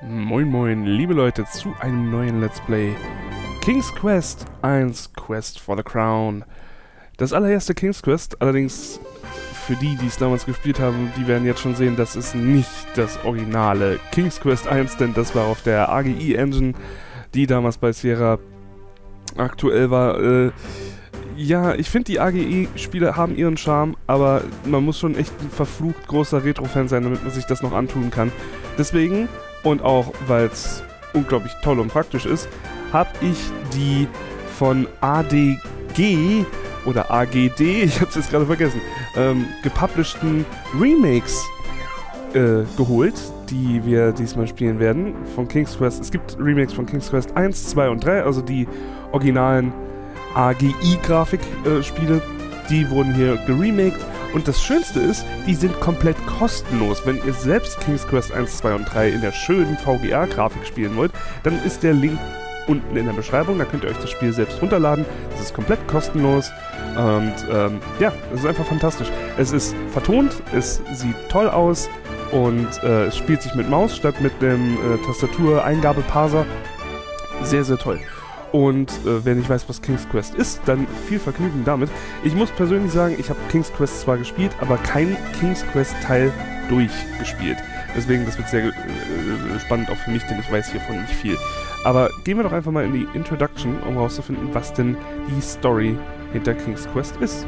Moin moin, liebe Leute, zu einem neuen Let's Play King's Quest 1 Quest for the Crown. Das allererste King's Quest, allerdings für die, die es damals gespielt haben, die werden jetzt schon sehen, das ist nicht das originale King's Quest 1, denn das war auf der AGI Engine, die damals bei Sierra aktuell war. Ja, ich finde, die AGI-Spiele haben ihren Charme, aber man muss schon echt ein verflucht großer Retro-Fan sein, damit man sich das noch antun kann. Deswegen, und auch weil es unglaublich toll und praktisch ist, habe ich die von ADG oder AGD, ich habe es jetzt gerade vergessen, gepublishten Remakes geholt, die wir diesmal spielen werden von King's Quest. Es gibt Remakes von King's Quest 1, 2 und 3, also die originalen AGI-Grafik-Spiele, die wurden hier geremaked. Und das Schönste ist, die sind komplett kostenlos. Wenn ihr selbst King's Quest 1, 2 und 3 in der schönen VGA-Grafik spielen wollt, dann ist der Link unten in der Beschreibung. Da könnt ihr euch das Spiel selbst runterladen. Das ist komplett kostenlos. Und ja, es ist einfach fantastisch. Es ist vertont, es sieht toll aus und es spielt sich mit Maus statt mit dem Tastatur-Eingabe-Parser. Sehr, sehr toll. Und wer nicht weiß, was King's Quest ist, dann viel Vergnügen damit. Ich muss persönlich sagen, ich habe King's Quest zwar gespielt, aber kein King's Quest Teil durchgespielt. Deswegen, das wird sehr spannend auch für mich, denn ich weiß hiervon nicht viel. Aber gehen wir doch einfach mal in die Introduction, um herauszufinden, was denn die Story hinter King's Quest ist.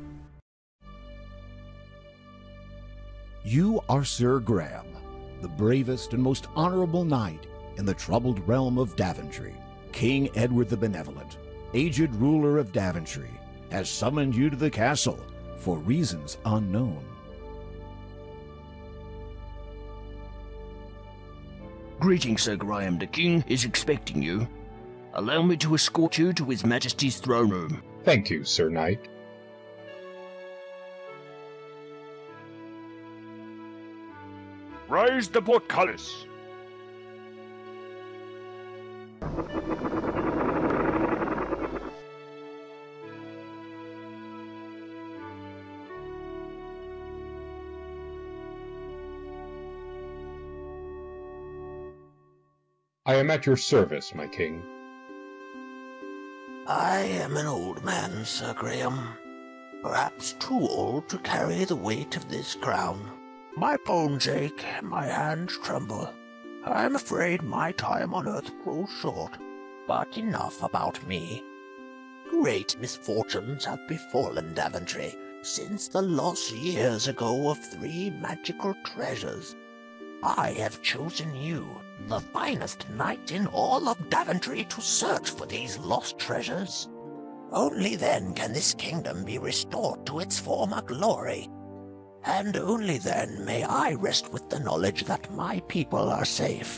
You are Sir Graham, the bravest and most honorable knight in the troubled realm of Daventry. King Edward the Benevolent, aged ruler of Daventry, has summoned you to the castle for reasons unknown. Greetings, Sir Graham. The King is expecting you. Allow me to escort you to His Majesty's throne room. Thank you, Sir Knight. Raise the portcullis. I am at your service, my king. I am an old man, Sir Graham. Perhaps too old to carry the weight of this crown. My bones ache and my hands tremble. I am afraid my time on earth grows short. But enough about me. Great misfortunes have befallen Daventry since the loss years ago of 3 magical treasures. I have chosen you, the finest knight in all of Daventry, to search for these lost treasures. Only then can this kingdom be restored to its former glory. And only then may I rest with the knowledge that my people are safe.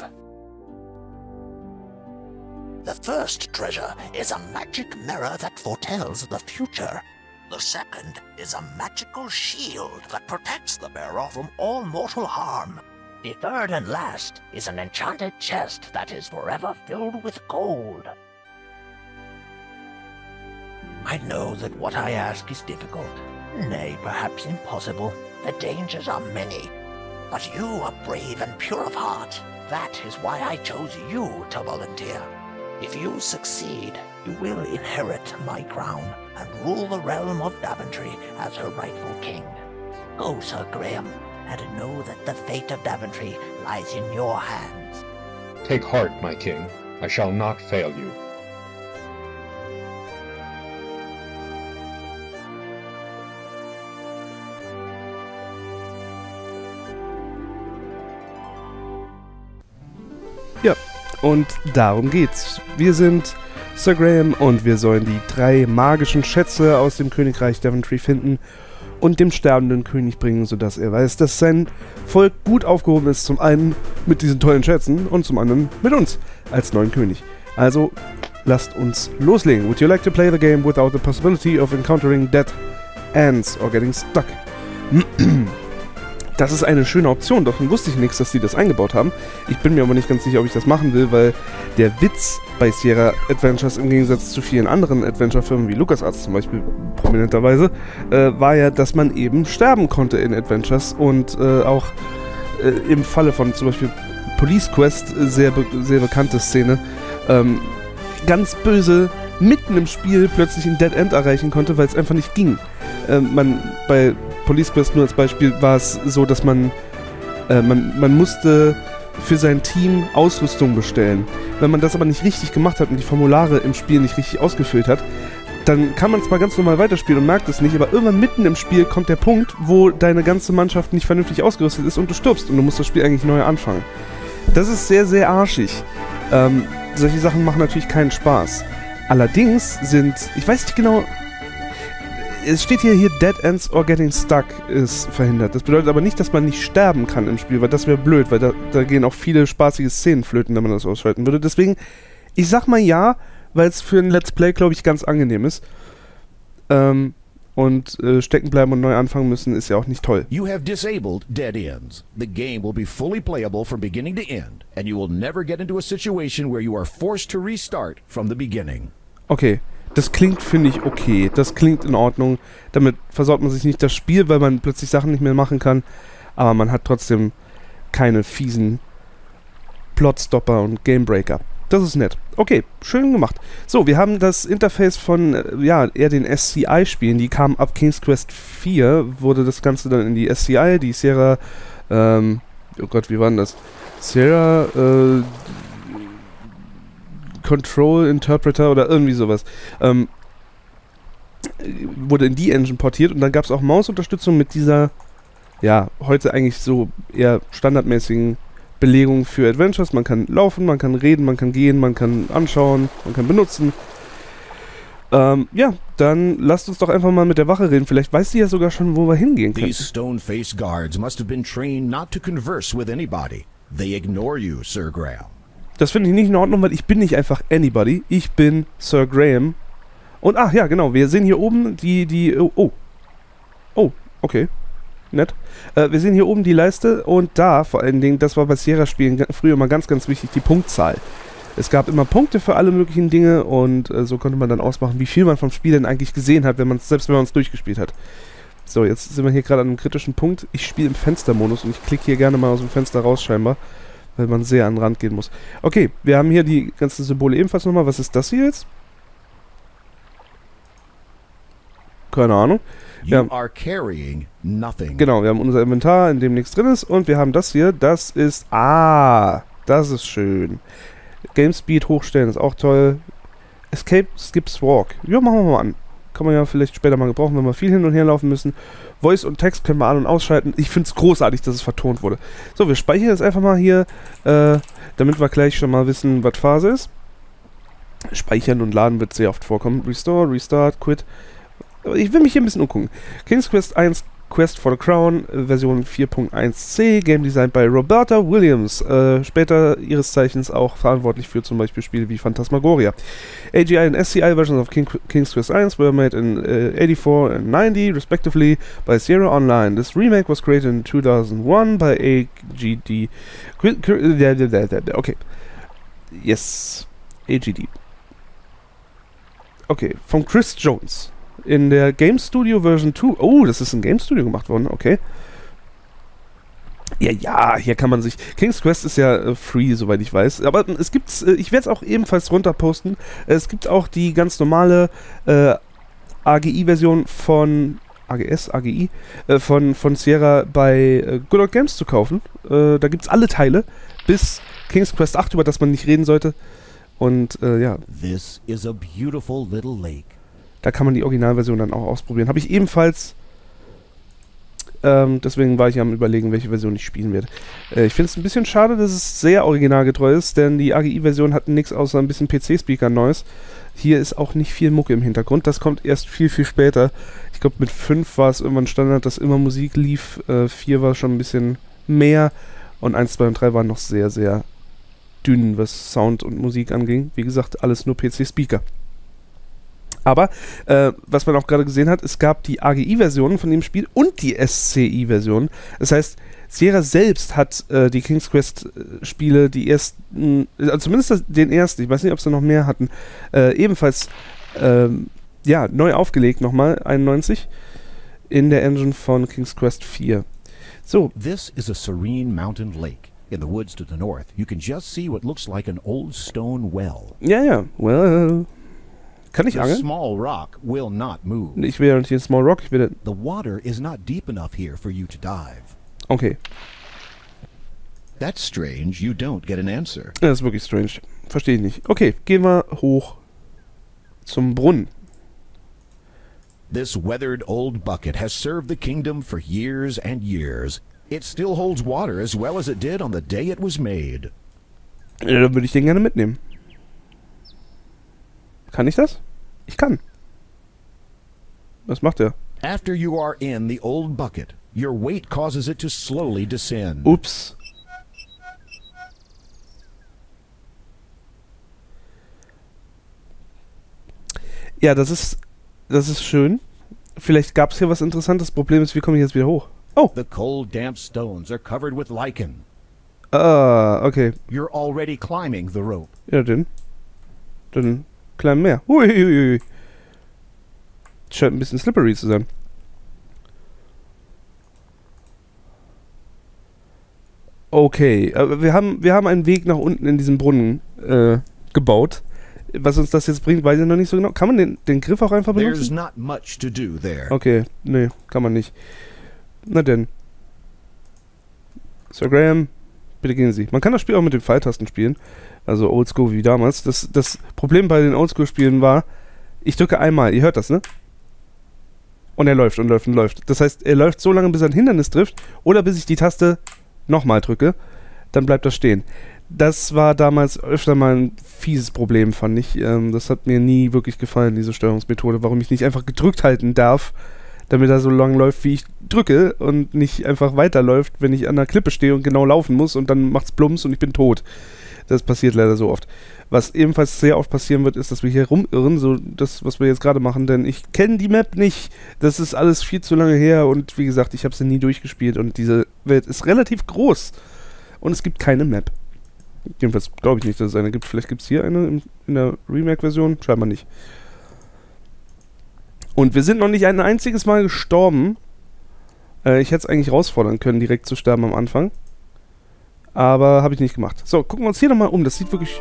The first treasure is a magic mirror that foretells the future. The second is a magical shield that protects the bearer from all mortal harm. The third and last is an enchanted chest that is forever filled with gold. I know that what I ask is difficult, nay, perhaps impossible. The dangers are many, but you are brave and pure of heart. That is why I chose you to volunteer. If you succeed, you will inherit my crown and rule the realm of Daventry as her rightful king. Go, Sir Graham, and know that the fate of Daventry lies in your hands. Take heart, my king. I shall not fail you. Ja, und darum geht's. Wir sind Sir Graham und wir sollen die 3 magischen Schätze aus dem Königreich Daventry finden und dem sterbenden König bringen, sodass er weiß, dass sein Volk gut aufgehoben ist, zum einen mit diesen tollen Schätzen und zum anderen mit uns als neuen König. Also, lasst uns loslegen. Would you like to play the game without the possibility of encountering dead ends or getting stuck? Das ist eine schöne Option, davon wusste ich nichts, dass sie das eingebaut haben. Ich bin mir aber nicht ganz sicher, ob ich das machen will, weil der Witz bei Sierra Adventures im Gegensatz zu vielen anderen Adventure-Firmen wie LucasArts zum Beispiel prominenterweise, war ja, dass man eben sterben konnte in Adventures und auch im Falle von zum Beispiel Police Quest, sehr bekannte Szene, ganz böse mitten im Spiel plötzlich ein Dead End erreichen konnte, weil es einfach nicht ging. Bei Police Quest nur als Beispiel war es so, dass man musste für sein Team Ausrüstung bestellen. Wenn man das aber nicht richtig gemacht hat und die Formulare im Spiel nicht richtig ausgefüllt hat, dann kann man zwar ganz normal weiterspielen und merkt es nicht, aber irgendwann mitten im Spiel kommt der Punkt, wo deine ganze Mannschaft nicht vernünftig ausgerüstet ist und du stirbst und du musst das Spiel eigentlich neu anfangen. Das ist sehr, sehr arschig. Solche Sachen machen natürlich keinen Spaß. Allerdings ich weiß nicht genau, es steht hier Dead Ends or Getting Stuck ist verhindert. Das bedeutet aber nicht, dass man nicht sterben kann im Spiel, weil das wäre blöd, weil da gehen auch viele spaßige Szenen flöten, wenn man das ausschalten würde. Deswegen, ich sag mal ja, weil es für ein Let's Play, glaube ich, ganz angenehm ist. Stecken bleiben und neu anfangen müssen, ist ja auch nicht toll. You have disabled dead ends. The game will be fully playable from beginning to end, and you will never get into a situation where you are forced to restart from the beginning. Okay, das klingt, finde ich, okay. Das klingt in Ordnung. Damit versaut man sich nicht das Spiel, weil man plötzlich Sachen nicht mehr machen kann. Aber man hat trotzdem keine fiesen Plotstopper und Gamebreaker. Das ist nett. Okay, schön gemacht. So, wir haben das Interface von, eher den SCI-Spielen. Die kamen ab King's Quest 4, wurde das Ganze dann in die SCI, die Sierra, oh Gott, wie war denn das? Sierra, Control Interpreter oder irgendwie sowas. Wurde in die Engine portiert und dann gab es auch Mausunterstützung mit dieser, heute eigentlich so eher standardmäßigen Belegung für Adventures. Man kann laufen, man kann reden, man kann gehen, man kann anschauen, man kann benutzen. Dann lasst uns doch einfach mal mit der Wache reden. Vielleicht weiß sie ja sogar schon, wo wir hingehen können. These stone-faced guards must have been trained not to converse with anybody. They ignore you, Sir Graham. Das finde ich nicht in Ordnung, weil ich bin nicht einfach anybody. Ich bin Sir Graham. Und, genau, wir sehen hier oben okay. Nett. Wir sehen hier oben die Leiste und da, vor allen Dingen, das war bei Sierra-Spielen früher mal ganz, ganz wichtig, die Punktzahl. Es gab immer Punkte für alle möglichen Dinge und so konnte man dann ausmachen, wie viel man vom Spiel denn eigentlich gesehen hat, selbst wenn man es durchgespielt hat. So, jetzt sind wir hier gerade an einem kritischen Punkt. Ich spiele im Fenstermodus und ich klicke hier gerne mal aus dem Fenster raus scheinbar, weil man sehr an den Rand gehen muss. Okay, wir haben hier die ganzen Symbole ebenfalls nochmal. Was ist das hier jetzt? Keine Ahnung. You are carrying nothing. Genau, wir haben unser Inventar, in dem nichts drin ist. Und wir haben das hier. Das ist... das ist schön. Game Speed hochstellen ist auch toll. Escape, Skips, Walk. Ja, machen wir mal an. Kann man ja vielleicht später mal gebrauchen, wenn wir viel hin und her laufen müssen. Voice und Text können wir an- und ausschalten. Ich finde es großartig, dass es vertont wurde. So, wir speichern jetzt einfach mal hier, damit wir gleich schon mal wissen, was Phase ist. Speichern und laden wird sehr oft vorkommen. Restore, Restart, Quit. Ich will mich hier ein bisschen umgucken. King's Quest 1, Quest for the Crown, Version 4.1c, Game Design by Roberta Williams, später ihres Zeichens auch verantwortlich für zum Beispiel Spiele wie Phantasmagoria. AGI and SCI versions of King's Quest 1 were made in 84 and 90, respectively, by Sierra Online. This remake was created in 2001 by AGD. Okay. Yes. AGD. Okay, von Chris Jones. In der Game Studio Version 2. Oh, das ist in Game Studio gemacht worden, okay. Ja, hier kann man sich... King's Quest ist ja free, soweit ich weiß. Aber es gibt's... ich werde es auch ebenfalls runterposten. Es gibt auch die ganz normale AGI-Version von... AGI? Von Sierra bei Good Old Games zu kaufen. Da gibt's alle Teile. Bis King's Quest 8, über das man nicht reden sollte. Und, ja. This is a beautiful little lake. Da kann man die Originalversion dann auch ausprobieren. Habe ich ebenfalls. Deswegen war ich am Überlegen, welche Version ich spielen werde. Ich finde es ein bisschen schade, dass es sehr originalgetreu ist, denn die AGI-Version hat nichts außer ein bisschen PC-Speaker-Noise. Hier ist auch nicht viel Mucke im Hintergrund. Das kommt erst viel, viel später. Ich glaube, mit 5 war es irgendwann Standard, dass immer Musik lief. 4 war schon ein bisschen mehr. Und 1, 2 und 3 waren noch sehr, sehr dünn, was Sound und Musik anging. Wie gesagt, alles nur PC-Speaker. Aber, was man auch gerade gesehen hat, es gab die AGI-Versionen von dem Spiel und die SCI-Version. Das heißt, Sierra selbst hat die King's Quest-Spiele, die ersten, also zumindest den ersten, ich weiß nicht, ob sie noch mehr hatten, ebenfalls neu aufgelegt nochmal, 91, in der Engine von King's Quest 4. So. This is a serene mountain lake. In the woods to the north, you can just see what looks like an old stone well. Ja, ja. Well. Kann ich The angeln? small rock will not move. Ich will ja nicht den Small Rock. Ich will... The water is not deep enough here for you to dive. Okay. That's strange. You don't get an answer. Das ist wirklich strange. Verstehe ich nicht. Okay, gehen wir hoch zum Brunnen. This weathered old bucket has served the kingdom for years and years. It still holds water as well as it did on the day it was made. Ja, dann würde ich den gerne mitnehmen. Kann ich das? Ich kann. Was macht er? After you are in the old bucket, your weight causes it to slowly descend. Ups. Ja, das ist schön. Vielleicht gab es hier was Interessantes. Das Problem ist, wie komme ich jetzt wieder hoch? Oh. The cold, damp stones are covered with lichen. Ah, okay. You're already climbing the rope. Ja, dann klein mehr. Hui. Scheint ein bisschen slippery zu sein. Okay, wir haben einen Weg nach unten in diesem Brunnen gebaut. Was uns das jetzt bringt, weiß ich noch nicht so genau. Kann man den Griff auch einfach There's benutzen? not much to do there. Okay, nee, kann man nicht. Na denn. Sir Graham, bitte gehen Sie. Man kann das Spiel auch mit den Pfeiltasten spielen. Also Oldschool wie damals. Das Problem bei den Oldschool-Spielen war, ich drücke einmal, ihr hört das, ne? Und er läuft und läuft und läuft. Das heißt, er läuft so lange, bis er ein Hindernis trifft, oder bis ich die Taste nochmal drücke, dann bleibt das stehen. Das war damals öfter mal ein fieses Problem, fand ich. Das hat mir nie wirklich gefallen, diese Steuerungsmethode. Warum ich nicht einfach gedrückt halten darf, damit er so lang läuft, wie ich drücke und nicht einfach weiterläuft, wenn ich an der Klippe stehe und genau laufen muss und dann macht's plumps und ich bin tot. Das passiert leider so oft. Was ebenfalls sehr oft passieren wird, ist, dass wir hier rumirren, so das, was wir jetzt gerade machen, denn ich kenne die Map nicht. Das ist alles viel zu lange her und wie gesagt, ich habe sie nie durchgespielt und diese Welt ist relativ groß und es gibt keine Map. Jedenfalls glaube ich nicht, dass es eine gibt. Vielleicht gibt es hier eine in der Remake-Version. Scheinbar nicht. Und wir sind noch nicht ein einziges Mal gestorben. Ich hätte es eigentlich rausfordern können, direkt zu sterben am Anfang. Aber habe ich nicht gemacht. So, gucken wir uns hier nochmal um. Das sieht wirklich...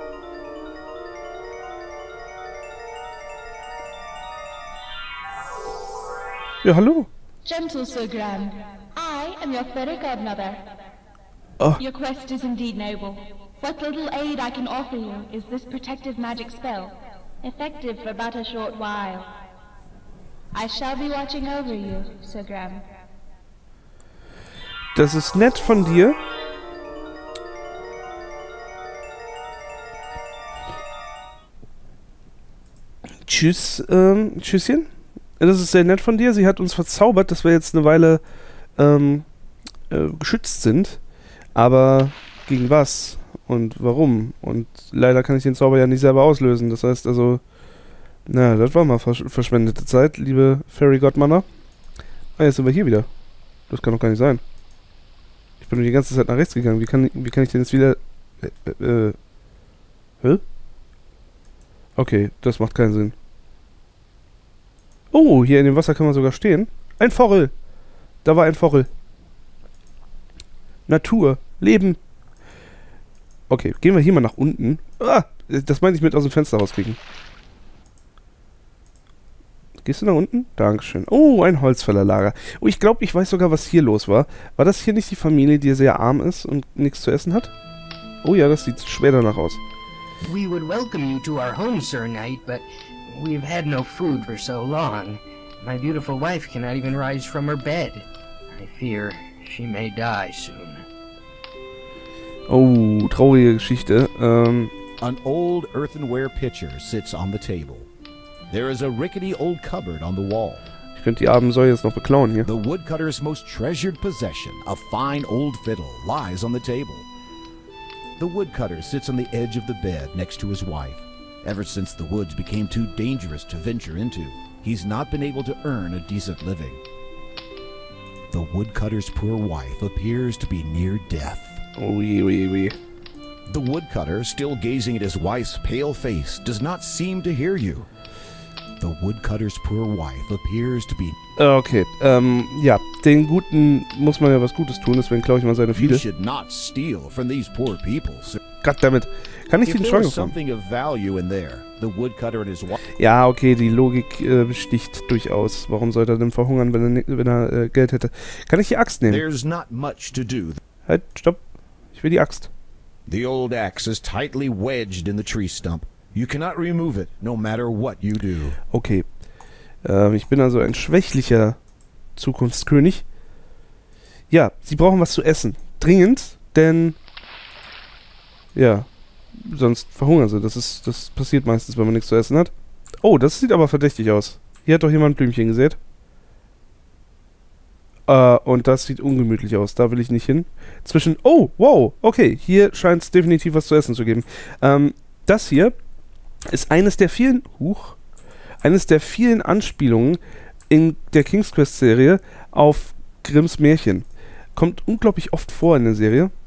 Ja, hallo. Gentle Sir Graham, I am your fairy godmother. Oh. Your quest is indeed noble. What little aid I can offer you is this protective magic spell, effective for but a short while. I shall be watching over you, Sir Graham. Das ist nett von dir. Tschüss, Tschüsschen. Das ist sehr nett von dir. Sie hat uns verzaubert, dass wir jetzt eine Weile geschützt sind. Aber gegen was? Und warum? Und leider kann ich den Zauber ja nicht selber auslösen. Das heißt also, na, das war mal verschwendete Zeit, liebe Fairy Godmother. Ah, jetzt sind wir hier wieder. Das kann doch gar nicht sein. Ich bin nur die ganze Zeit nach rechts gegangen. Wie kann ich denn jetzt wieder... Hä? Okay, das macht keinen Sinn. Oh, hier in dem Wasser kann man sogar stehen. Ein Forel. Da war ein Forel. Natur. Leben. Okay, gehen wir hier mal nach unten. Ah, das meinte ich mit aus dem Fenster rauskriegen. Gehst du nach unten? Dankeschön. Oh, ein Holzfällerlager. Oh, ich glaube, ich weiß sogar, was hier los war. War das hier nicht die Familie, die sehr arm ist und nichts zu essen hat? Oh ja, das sieht schwer danach aus. We would welcome you to our home, Sir Knight, but we've had no food for so long. My beautiful wife cannot even rise from her bed. I fear she may die soon. Oh, traurige Geschichte. An old earthenware pitcher sits on the table. There is a rickety old cupboard on the wall. Ich könnte die armen Säue jetzt noch beklauen hier. The woodcutter's most treasured possession, a fine old fiddle, lies on the table. The woodcutter sits on the edge of the bed next to his wife. Ever since the woods became too dangerous to venture into, he's not been able to earn a decent living. The woodcutter's poor wife appears to be near death. Ui, ui, ui. The woodcutter, still gazing at his wife's pale face, does not seem to hear you. The woodcutter's poor wife appears to be... Okay, ja, den Guten muss man ja was Gutes tun, deswegen klaue ich mal seine You Fiede. should not steal from these poor people, sir. Goddammit. Kann ich If den there Schwein was bekommen? something of value in there, the woodcutter and his wife... Ja, okay, die Logik besticht durchaus. Warum sollte er denn verhungern, wenn er Geld hätte? Kann ich die Axt nehmen? There's not much to do. Halt, stopp. Ich will die Axt. The old axe is tightly wedged in the tree stump. You cannot remove it, no matter what you do. Okay. Ich bin also ein schwächlicher Zukunftskönig. Ja, sie brauchen was zu essen. Dringend, denn... Ja, sonst verhungern sie. Das passiert meistens, wenn man nichts zu essen hat. Oh, das sieht aber verdächtig aus. Hier hat doch jemand Blümchen gesät. Und das sieht ungemütlich aus. Da will ich nicht hin. Oh, wow, okay. Hier scheint es definitiv was zu essen zu geben. Das hier ist eines der vielen Anspielungen in der King's Quest Serie auf Grimms Märchen. Kommt unglaublich oft vor in der Serie.